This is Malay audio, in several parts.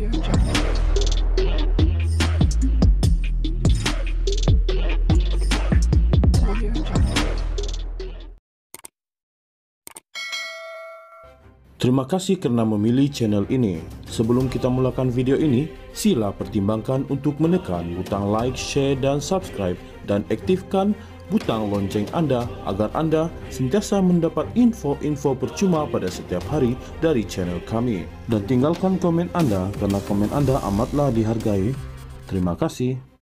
Terima kasih kerana memilih channel ini. Sebelum kita mulakan video ini, sila pertimbangkan untuk menekan butang like, share dan subscribe dan aktifkan butang lonceng anda agar anda sentiasa mendapat info-info percuma pada setiap hari dari channel kami. Dan tinggalkan komen anda kerana komen anda amatlah dihargai. Terima kasih.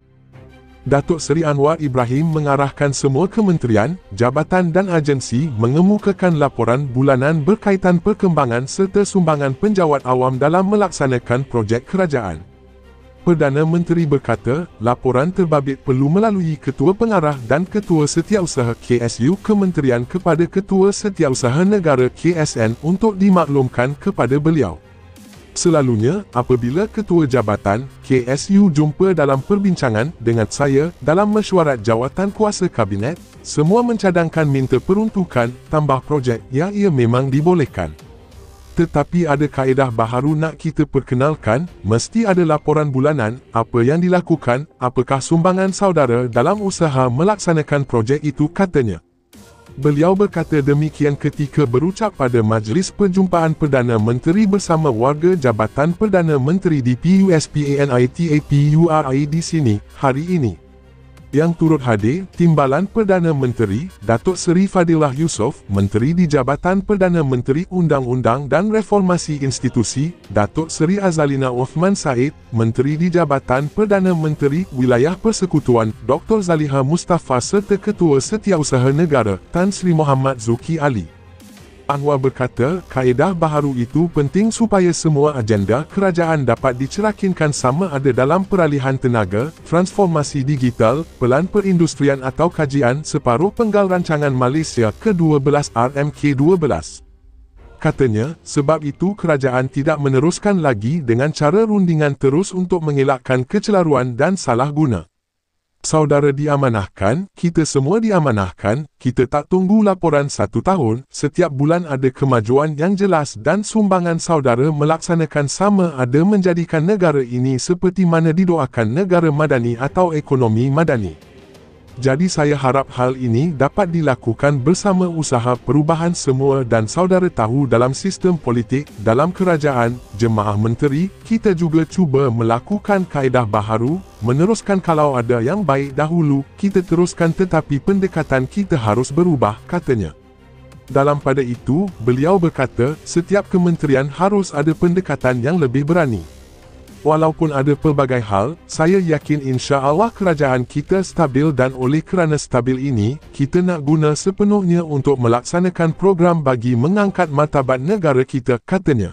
Datuk Seri Anwar Ibrahim mengarahkan semua kementerian, jabatan dan agensi mengemukakan laporan bulanan berkaitan perkembangan serta sumbangan penjawat awam dalam melaksanakan projek kerajaan. Perdana Menteri berkata, laporan terbabit perlu melalui Ketua Pengarah dan Ketua Setiausaha KSU Kementerian kepada Ketua Setiausaha Negara KSN untuk dimaklumkan kepada beliau. Selalunya, apabila Ketua Jabatan KSU jumpa dalam perbincangan dengan saya dalam mesyuarat jawatan kuasa Kabinet, semua mencadangkan minta peruntukan tambah projek yang ia memang dibolehkan. Tetapi ada kaedah baharu nak kita perkenalkan, mesti ada laporan bulanan, apa yang dilakukan, apakah sumbangan saudara dalam usaha melaksanakan projek itu, katanya. Beliau berkata demikian ketika berucap pada Majlis Perjumpaan Perdana Menteri bersama warga Jabatan Perdana Menteri di PUSPANITAPURI di sini, hari ini. Yang turut hadir, Timbalan Perdana Menteri, Datuk Seri Fadilah Yusof, Menteri di Jabatan Perdana Menteri Undang-Undang dan Reformasi Institusi, Datuk Seri Azalina Othman Said, Menteri di Jabatan Perdana Menteri Wilayah Persekutuan, Dr. Zaliha Mustafa serta Ketua Setiausaha Negara, Tan Sri Muhammad Zuki Ali. Anwar berkata, kaedah baharu itu penting supaya semua agenda kerajaan dapat dicerakinkan sama ada dalam peralihan tenaga, transformasi digital, pelan perindustrian atau kajian separuh penggal rancangan Malaysia ke-12 RMK-12. Katanya, sebab itu kerajaan tidak meneruskan lagi dengan cara rundingan terus untuk mengelakkan kecelaruan dan salah guna. Saudara diamanahkan, kita semua diamanahkan, kita tak tunggu laporan 1 tahun, setiap bulan ada kemajuan yang jelas dan sumbangan saudara melaksanakan sama ada menjadikan negara ini seperti mana didoakan negara madani atau ekonomi madani. Jadi saya harap hal ini dapat dilakukan bersama usaha perubahan semua dan saudara tahu dalam sistem politik, dalam kerajaan, jemaah menteri, kita juga cuba melakukan kaedah baharu, meneruskan kalau ada yang baik dahulu, kita teruskan tetapi pendekatan kita harus berubah, katanya. Dalam pada itu, beliau berkata, setiap kementerian harus ada pendekatan yang lebih berani. Walaupun ada pelbagai hal, saya yakin insya-Allah kerajaan kita stabil dan oleh kerana stabil ini, kita nak guna sepenuhnya untuk melaksanakan program bagi mengangkat martabat negara kita, katanya.